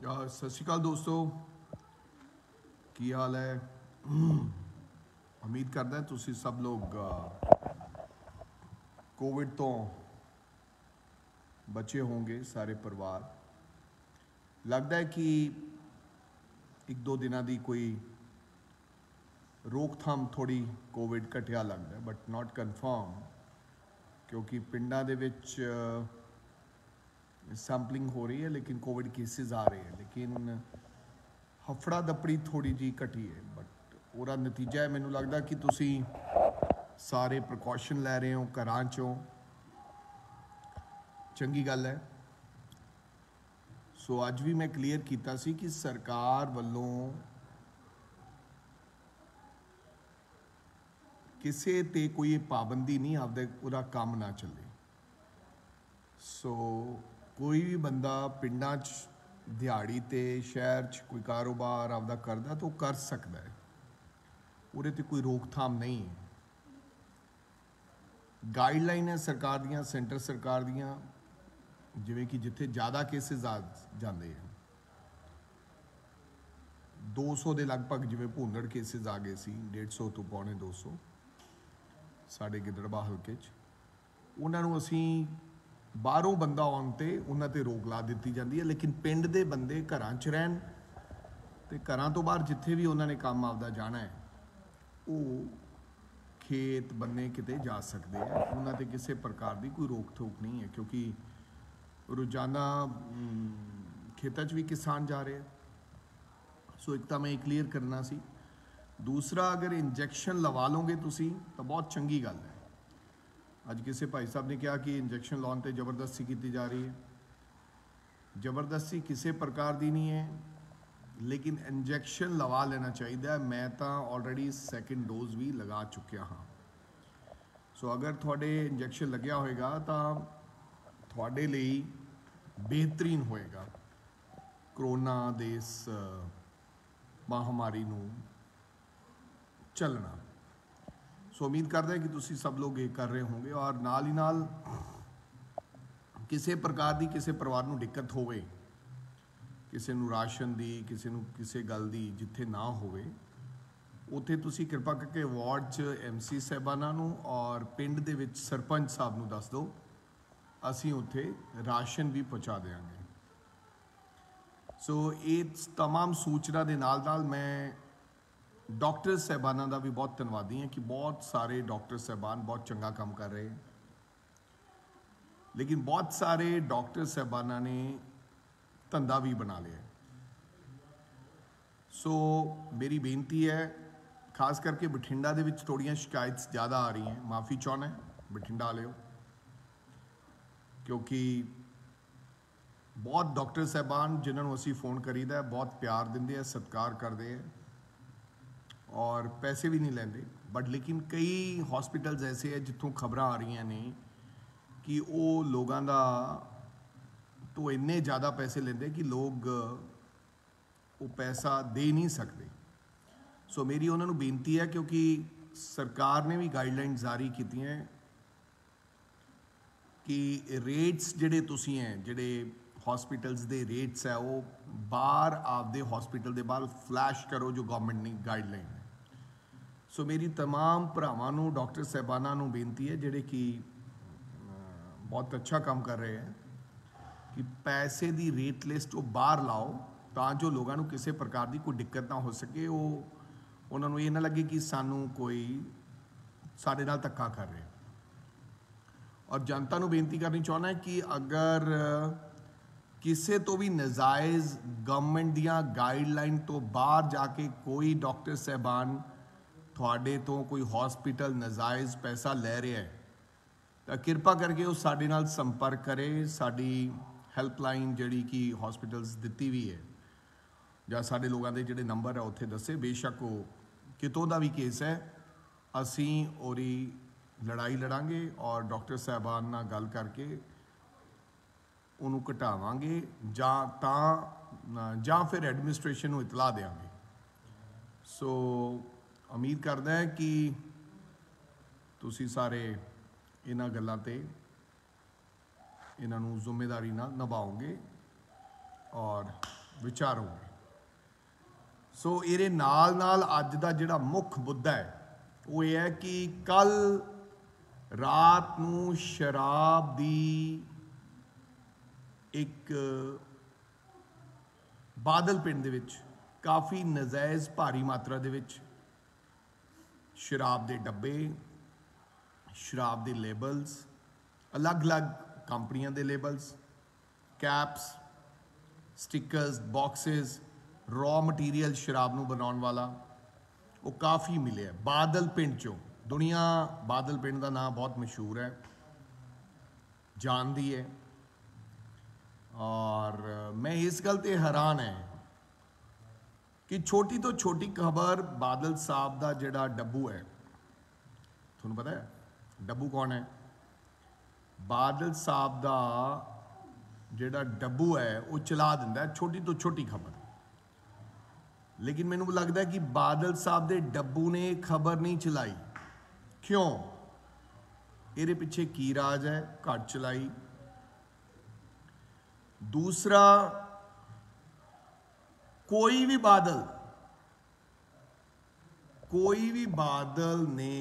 सत श्री अकाल दोस्तों, की हाल है। उम्मीद करदा है तुसी सब लोग कोविड तो बचे होंगे। सारे परिवार लगता है कि एक दो दिनों की कोई रोकथाम थोड़ी कोविड घटिया लगता है, बट नॉट कन्फर्म, क्योंकि पिंडा दे विच सैंपलिंग हो रही है लेकिन कोविड केसेस आ रहे हैं। लेकिन हफड़ा दपड़ी थोड़ी जी घटी है, बट उसका नतीजा है मैनू लगता कि तुसी सारे प्रिकॉशन लै रहे हो घरां चों, चंगी गल है। सो अज भी मैं क्लीयर किया सी कि सरकार वालों किसी ते कोई पाबंदी नहीं आपदे पूरा काम ना चले। सो कोई भी बंदा पिंडां च दिहाड़ी ते शहर च कोई कारोबार आपदा करदा तो कर सकता है, उहदे ते कोई रोकथाम नहीं है। गाइडलाइन है सरकार दियां, सेंटर सरकार दियां, जिवें कि जिथे ज़्यादा केसेस आ जाते हैं 200 के लगभग, जिवें भूंदड़ केसेस आ गए सी 150 तो पौने 200 साढ़े गिदड़बा हल्के च, उन्होंने असी बाहरों बंदा आने ते उन्हां ते रोक ला दी जाती है। लेकिन पिंड दे बंदे घरां च रहन ते घरां तो बाहर जिथे भी उन्होंने काम आपदा जाना है वो खेत बन्ने किते जा सकते हैं। उन्हां ते किसी प्रकार की कोई रोक टोक नहीं है, क्योंकि रोजाना खेतों च भी किसान जा रहे हैं। सो एक तो मैं क्लीयर करना सी। दूसरा, अगर इंजैक्शन लवा लोगे तुसी तो बहुत चंगी गल है। अज किसी भाई साहब ने कहा कि इंजैक्शन लाने पर जबरदस्ती की जा रही है। जबरदस्ती किसी प्रकार की नहीं है, लेकिन इंजैक्शन लवा लेना चाहिए। मैं तो ऑलरेडी सैकेंड डोज भी लगा चुकिया हाँ। सो अगर थोड़े इंजैक्शन लग्या होएगा तो थोड़े लिए बेहतरीन होएगा करोना दे इस महामारी नूं चलना। सो उम्मीद करते हैं कि तुसी सब लोग ये कर रहे होंगे, और नाल ही नाल किसी प्रकार की किसी परिवार नूं दिक्कत होवे, किसी नूं राशन दी, किसी नूं किसी गल दी जिथे ना होवे, उत्थे तुसी कृपा करके वार्ड च MC साहबाना नूं और पिंड दे विच सरपंच साहब नूं दस दो, असीं उत्थे राशन भी पहुँचा देंगे। सो ये तमाम सूचना के नाल नाल मैं डॉक्टर साहबाना का भी बहुत धन्यवादी हैं कि बहुत सारे डॉक्टर साहबान बहुत चंगा काम कर रहे हैं। लेकिन बहुत सारे डॉक्टर साहबाना ने धंधा भी बना लिया। सो मेरी बेनती है, खास करके बठिंडा दे विच थोड़ियां शिकायत ज़्यादा आ रही हैं, माफ़ी चाहना है बठिंडा वालिओ, क्योंकि बहुत डॉक्टर साहबान जिन्होंने असी फोन करीदा है बहुत प्यार देंगे है, सत्कार करते हैं और पैसे भी नहीं लेंगे। बट लेकिन कई हॉस्पिटल्स ऐसे हैं जितों खबर आ रही ने कि वो लोगों का तो इन्ने ज़्यादा पैसे लेंगे कि लोग वो पैसा दे नहीं सकते। सो मेरी उन्होंने बेनती है, क्योंकि सरकार ने भी गाइडलाइन जारी की हैं कि रेट्स जिहड़े तुसी हैं, जिहड़े हॉस्पिटल्स दे रेट्स है वो बाहर आपदे हॉस्पिटल के बाहर फ्लैश करो जो गवर्नमेंट ने गाइडलाइन है। सो मेरी तमाम भरावां नूं डॉक्टर साहबाना नूं बेनती है जिहड़े कि बहुत अच्छा काम कर रहे हैं कि पैसे की रेट लिस्ट वो बाहर लाओ, तां जो लोगों को किसी प्रकार की कोई दिक्कत ना हो सके। वो उन्होंने ये ना लगे कि सानू कोई साडे नाल धक्का कर रहे। और जनता को बेनती करनी चाहना है कि अगर किसी तो भी नजायज़ गवर्नमेंट दियां गाइडलाइन तो बाहर जाके कोई डॉक्टर साहबान थोड़े तो कोई हॉस्पिटल नजायज़ पैसा ले रहा है तो कृपा करके वो साडे नाल संपर्क करे। साडी हैल्पलाइन जिहड़ी कि हॉस्पिटल्स दिती भी है ਜਾਂ ਸਾਡੇ लोगों के ਜਿਹੜੇ नंबर है उत्थे दसे, बेशक वो कितों का भी केस है, असी ओरी लड़ाई लड़ांगे और डॉक्टर साहबान नाल गल करके उन्होंने घटावांगे जां फिर एडमिनिस्ट्रेशन को इतला देंगे। सो उम्मीद करदा है कि तुसी सारे इन्हां गल्लां ते इन्हां नूं जिम्मेदारी नाल निभाओगे और ਵਿਚਾਰੋਗੇ। ਸੋ ਇਹਦੇ ਨਾਲ ਨਾਲ ਅੱਜ ਦਾ ਜਿਹੜਾ ਮੁੱਖ ਮੁੱਦਾ ਹੈ ਉਹ ਇਹ ਹੈ ਕਿ ਕੱਲ੍ਹ ਰਾਤ ਨੂੰ ਸ਼ਰਾਬ ਦੀ ਇੱਕ ਬਾਦਲ ਪਿੰਡ ਦੇ ਵਿੱਚ ਕਾਫੀ ਨਜਾਇਜ਼ ਭਾਰੀ ਮਾਤਰਾ ਦੇ ਵਿੱਚ ਸ਼ਰਾਬ ਦੇ ਡੱਬੇ, ਸ਼ਰਾਬ ਦੇ ਲੇਬਲਸ, ਅਲੱਗ-ਅਲੱਗ ਕੰਪਨੀਆਂ ਦੇ labels, caps, stickers, boxes, raw material ਸ਼ਰਾਬ ਨੂੰ ਬਣਾਉਣ ਵਾਲਾ ਉਹ ਕਾਫੀ ਮਿਲਿਆ ਬਾਦਲ ਪਿੰਡ ਚੋਂ। ਦੁਨੀਆ ਬਾਦਲ ਪਿੰਡ ਦਾ ਨਾਮ ਬਹੁਤ ਮਸ਼ਹੂਰ ਹੈ, ਜਾਣਦੀ ਹੈ। ਔਰ ਮੈਂ ਇਸ ਗੱਲ ਤੇ ਹੈਰਾਨ ਹੈ ਕਿ ਛੋਟੀ ਤੋਂ ਛੋਟੀ ਖਬਰ ਬਾਦਲ ਸਾਹਿਬ ਦਾ ਜਿਹੜਾ ਡੱਬੂ ਹੈ, ਤੁਹਾਨੂੰ ਪਤਾ ਹੈ ਡੱਬੂ ਕੌਣ ਹੈ? ਬਾਦਲ ਸਾਹਿਬ ਦਾ ਜਿਹੜਾ ਡੱਬੂ ਹੈ ਉਹ ਚਲਾ ਦਿੰਦਾ ਛੋਟੀ ਤੋਂ ਛੋਟੀ ਖਬਰ। ਲੇਕਿਨ ਮੈਨੂੰ ਲੱਗਦਾ ਕਿ ਬਾਦਲ ਸਾਹਿਬ ਦੇ ਡੱਬੂ ਨੇ ਖਬਰ ਨਹੀਂ ਚਲਾਈ। ਕਿਉਂ? ਇਹਦੇ ਪਿੱਛੇ ਕੀ ਰਾਜ ਹੈ? ਘੱਟ ਚਲਾਈ। दूसरा, कोई भी बादल ने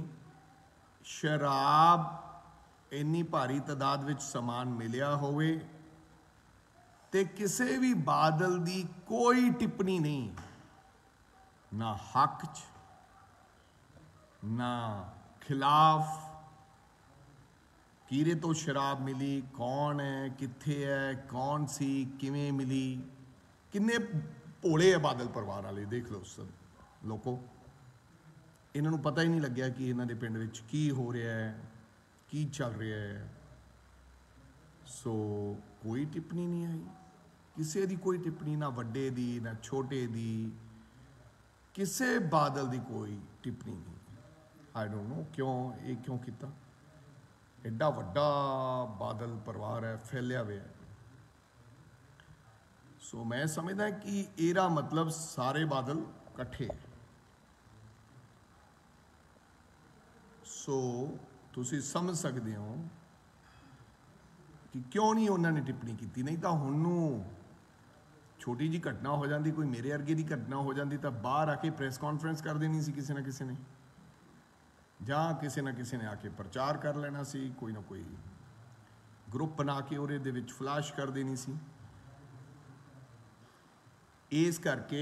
शराब इन्नी भारी तादाद विच समान मिलिया होवे ते किसी भी बादल दी कोई टिप्पणी नहीं, ना हक च ना खिलाफ। किरे तो शराब मिली, कौन है, कित्थे है, कौन सी, किवें मिली, किन्ने भोले है बादल परिवार वाले। देख लो सब लोगों, इन्होंने पता ही नहीं लग्या कि इन्हों के पिंड विच की हो रहा है, की चल रहा है। सो कोई टिप्पणी नहीं आई, किसी दी कोई टिप्पणी, ना वड्डे दी ना छोटे दी, किसी बादल दी कोई टिप्पणी नहीं। आई डोंट नो क्यों, ये क्यों किया। एडा वड्डा बादल परिवार है, फैलिया हुआ है। सो मैं समझदा कि एरा मतलब सारे बादल कट्ठे। सो तुसी समझ सकते हो कि क्यों नहीं उन्होंने टिप्पणी की। नहीं तो हुण छोटी जी घटना हो जाती, कोई मेरे वर्गे की घटना हो जाती तो बाहर आके प्रेस कॉन्फ्रेंस कर देनी सी किसी ना किसी ने, ਜਾਂ ਕਿਸੇ ਨਾ ਕਿਸੇ ਨੇ ਆ ਕੇ ਪ੍ਰਚਾਰ ਕਰ ਲੈਣਾ ਸੀ, ਕੋਈ ਨਾ ਕੋਈ ਗਰੁੱਪ ਬਣਾ ਕੇ ਉਹਦੇ ਦੇ ਵਿੱਚ ਫਲੈਸ਼ ਕਰ ਦੇਣੀ ਸੀ। ਇਸ ਕਰਕੇ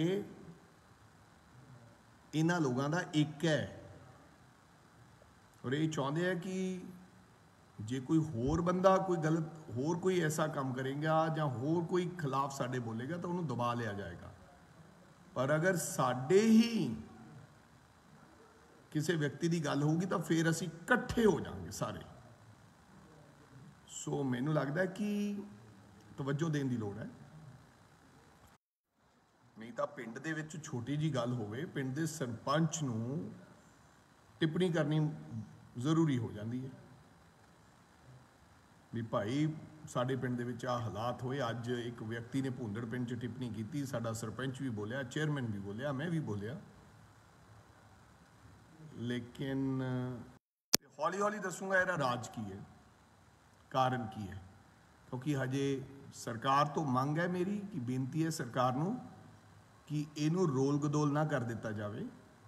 ਇਹਨਾਂ ਲੋਕਾਂ ਦਾ ਇੱਕ ਹੈ ਔਰ ਇਹ ਚਾਹੁੰਦੇ ਆ ਕਿ ਜੇ ਕੋਈ ਹੋਰ ਬੰਦਾ ਕੋਈ ਗਲਤ ਹੋਰ ਕੋਈ ਐਸਾ ਕੰਮ ਕਰੇਗਾ ਜਾਂ ਹੋਰ ਕੋਈ ਖਿਲਾਫ ਸਾਡੇ ਬੋਲੇਗਾ ਤਾਂ ਉਹਨੂੰ ਦਬਾ ਲਿਆ ਜਾਏਗਾ। ਪਰ ਅਗਰ ਸਾਡੇ ਹੀ किसी व्यक्ति की गल होगी तो फिर असी इकट्ठे हो जाएंगे सारे। सो मैनू लगता है कि तवज्जो देने की लोड़ है। नहीं तो पिंड दे विच छोटी जी गल होवे, पिंड दे सरपंच नूं टिप्पणी करनी जरूरी हो जाती है भी भाई साडे पिंड दे विच आ हालात होए। अज एक व्यक्ति ने भुंदड़ पिंड च टिप्पणी की, साडा सरपंच भी बोलिया, चेयरमैन भी बोलिया, मैं भी बोलिया। लेकिन हौली हौली दसूंगा इहदा राज की है, कारण की है। क्योंकि हजे सरकार तो मंग है मेरी कि बेनती है सरकार नूं कि इनू रोल गदोल ना कर दिता जाए।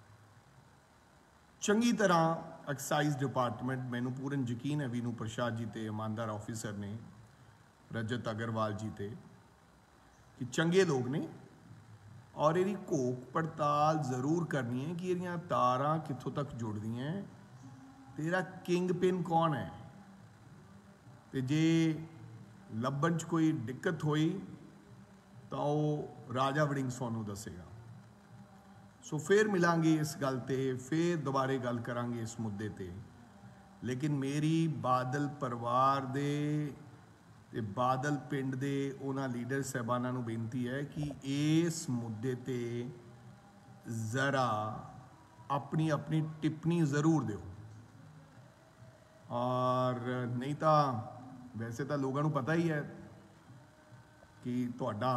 चंगी तरह एक्साइज डिपार्टमेंट, मैनू पूरन यकीन है वीनू प्रसाद जी ते ईमानदार ऑफिसर ने, रजत अग्रवाल जी ते, कि चंगे लोग ने और ये घोख पड़ताल जरूर करनी है कि ये तारां कित्थों तक जुड़दी हैं, तेरा किंग पिन कौन है, तो जे लभण च कोई दिक्कत हुई तो वो राजा वड़िंग सोनू दसेगा। सो फिर मिलांगे इस गल ते, फिर दोबारे गल करांगे इस मुद्दे ते। लेकिन मेरी बादल परिवार दे ते बादल पिंड दे उन्हां लीडर साहबानां नूं बेनती है कि इस मुद्दे ते ज़रा अपनी अपनी टिप्पणी ज़रूर दिओ। और नहीं तो वैसे तो लोगों को पता ही है कि तुहाडा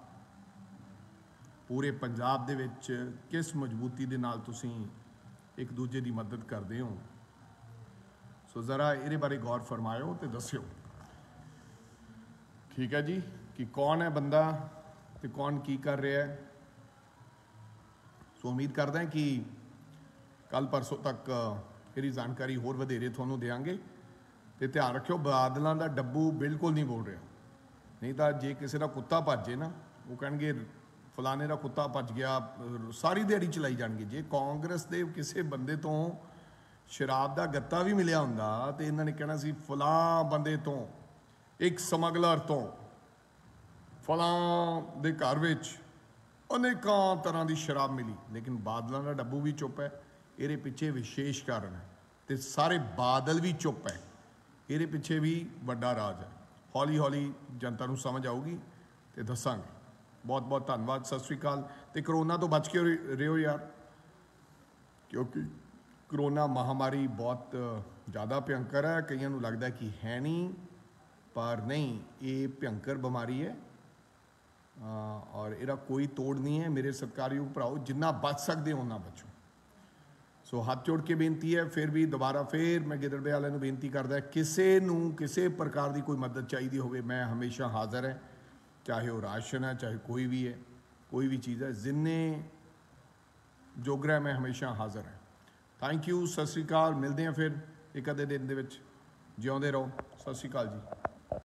पूरे पंजाब दे विच किस मजबूती दे नाल तुसीं एक दूजे की मदद करते हो। सो ज़रा इहदे बारे गौर फरमायो तो दस्यो, ठीक है जी, कि कौन है बंदा ਤੇ ਕੌਣ ਕੀ ਕਰ ਰਿਹਾ ਹੈ। ਸੋ ਉਮੀਦ ਕਰਦਾ ਕਿ ਕੱਲ ਪਰਸੋਂ ਤੱਕ ਇਹਦੀ ਜਾਣਕਾਰੀ ਹੋਰ ਵਧੇਰੇ ਤੁਹਾਨੂੰ ਦੇਵਾਂਗੇ। ਤੇ ਧਿਆਨ ਰੱਖਿਓ, ਬਾਦਲਾਂ ਦਾ ਡੱਬੂ ਬਿਲਕੁਲ ਨਹੀਂ ਬੋਲ ਰਿਹਾ। ਨਹੀਂ ਤਾਂ ਜੇ ਕਿਸੇ ਦਾ ਕੁੱਤਾ ਭੱਜੇ ਨਾ, ਉਹ ਕਹਿਣਗੇ ਫਲਾਣੇ ਦਾ ਕੁੱਤਾ ਭੱਜ ਗਿਆ, ਸਾਰੀ ਦਿਹਾੜੀ ਚਲਾਈ ਜਾਣਗੇ। ਜੇ ਕਾਂਗਰਸ ਦੇ ਕਿਸੇ ਬੰਦੇ ਤੋਂ ਸ਼ਰਾਬ ਦਾ ਗੱਤਾ ਵੀ ਮਿਲਿਆ ਹੁੰਦਾ ਤੇ ਇਹਨਾਂ ਨੇ ਕਹਿਣਾ ਸੀ ਫਲਾਂ ਬੰਦੇ ਤੋਂ, ਇੱਕ ਸਮਗਲਰ ਤੋਂ, ਫਲਾਂ ਦੇ ਘਰ ਵਿੱਚ ਅਨੇਕਾਂ ਤਰ੍ਹਾਂ ਦੀ ਸ਼ਰਾਬ ਮਿਲੀ। ਲੇਕਿਨ ਬਾਦਲਾਂ ਦਾ ਡੱਬੂ ਵੀ ਚੁੱਪ ਹੈ। ਇਹਦੇ ਪਿੱਛੇ ਵਿਸ਼ੇਸ਼ ਕਾਰਨ ਹੈ ਤੇ ਸਾਰੇ ਬਾਦਲ ਵੀ ਚੁੱਪ ਹੈ। ਇਹਦੇ ਪਿੱਛੇ ਵੀ ਵੱਡਾ ਰਾਜ ਹੈ। ਹੌਲੀ ਹੌਲੀ ਜਨਤਾ ਨੂੰ ਸਮਝ ਆਊਗੀ ਤੇ ਦੱਸਾਂਗੇ। ਬਹੁਤ ਬਹੁਤ ਧੰਨਵਾਦ। ਸਤਿ ਸ਼੍ਰੀ ਅਕਾਲ। ਤੇ ਕਰੋਨਾ ਤੋਂ ਬਚ ਕੇ ਰਹੋ ਯਾਰ, ਕਿਉਂਕਿ ਕਰੋਨਾ ਮਹਾਮਾਰੀ ਬਹੁਤ ਜ਼ਿਆਦਾ ਭਿਅੰਕਰ ਹੈ। ਕਈਆਂ ਨੂੰ ਲੱਗਦਾ ਕਿ ਹੈ ਨਹੀਂ, ਪਰ ਨਹੀਂ, ਇਹ ਭਿਅੰਕਰ ਬਿਮਾਰੀ ਹੈ ਔਰ ਇਹਦਾ ਕੋਈ ਤੋੜ ਨਹੀਂ ਹੈ। ਮੇਰੇ ਸਤਿਕਾਰਯੋਗ ਭਰਾਓ, ਜਿੰਨਾ ਬਚ ਸਕਦੇ ਹੋ ਉਹਨਾਂ ਬਚੋ। ਸੋ ਹੱਥ ਜੋੜ ਕੇ ਬੇਨਤੀ ਹੈ, ਫਿਰ ਵੀ ਦੁਬਾਰਾ ਫਿਰ ਮੈਂ ਗਿੱਦੜਬਾਹਾ ਵਾਲਿਆਂ ਨੂੰ ਬੇਨਤੀ ਕਰਦਾ, ਕਿਸੇ ਨੂੰ ਕਿਸੇ ਪ੍ਰਕਾਰ ਦੀ ਕੋਈ ਮਦਦ ਚਾਹੀਦੀ ਹੋਵੇ, ਮੈਂ ਹਮੇਸ਼ਾ ਹਾਜ਼ਰ ਹੈ। ਚਾਹੇ ਉਹ ਰਾਸ਼ਨ ਹੈ, ਚਾਹੇ ਕੋਈ ਵੀ ਹੈ, ਕੋਈ ਵੀ ਚੀਜ਼ ਹੈ, ਜਿੰਨੇ ਜੋਗਰਾ ਮੈਂ ਹਮੇਸ਼ਾ ਹਾਜ਼ਰ ਹੈ। Thank you. ਸਤਿ ਸ਼੍ਰੀ ਅਕਾਲ। ਮਿਲਦੇ ਹਾਂ ਫਿਰ ਇੱਕ ਅੱਧੇ ਦਿਨ ਦੇ ਵਿੱਚ। ਜਿਉਂਦੇ ਰਹੋ। ਸਤਿ ਸ਼੍ਰੀ ਅਕਾਲ ਜੀ।